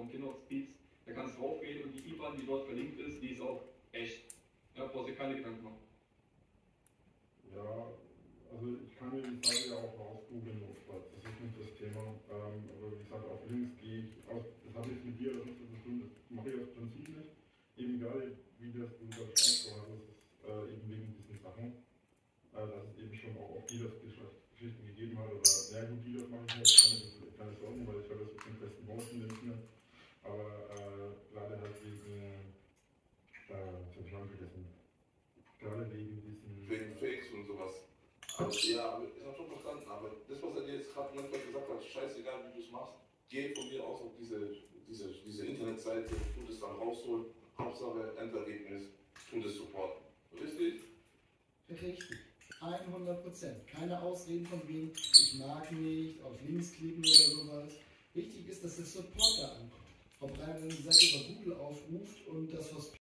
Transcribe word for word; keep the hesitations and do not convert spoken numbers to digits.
vom Kinderhospiz. Da kannst du draufgehen und die I B A N, die dort verlinkt ist, die ist auch echt. Ja, brauchst du keine Gedanken machen. Ja, also ich kann mir die Seite ja auch rausgoogeln, notfalls. Das ist nicht das Thema. Ähm, aber wie gesagt, auf Links gehe ich aus. Das habe ich mit dir das zu tun, das mache ich aus Prinzip nicht. Eben gerade, wie das du das angesprochen hast, ist äh, eben wegen diesen Sachen, äh, dass es eben schon auch auf Dealers-Geschichten gegeben hat. Oder, na gut, Dealers mache ich nicht, keine, keine Sorgen, weil ich habe das mit den festen Motion in dem Sinne. Aber äh, gerade halt wegen, äh, ich habe schon vergessen, gerade wegen diesen. Wegen Fakes und sowas. Also, ja, aber ich habe schon verstanden, aber das, was er dir jetzt gerade manchmal gesagt hat, scheißegal, wie du es machst, geh von mir aus auf diese, diese, diese Internetseite, tu das dann rausholen, Hauptsache Endergebnis, tu das supporten. Richtig? Richtig. hundert Prozent. Keine Ausreden von wegen, ich mag nicht, auf Links klicken oder sowas. Wichtig ist, dass der Supporter ankommt. Ob rein, wenn die Seite über Google aufruft und das Hospiz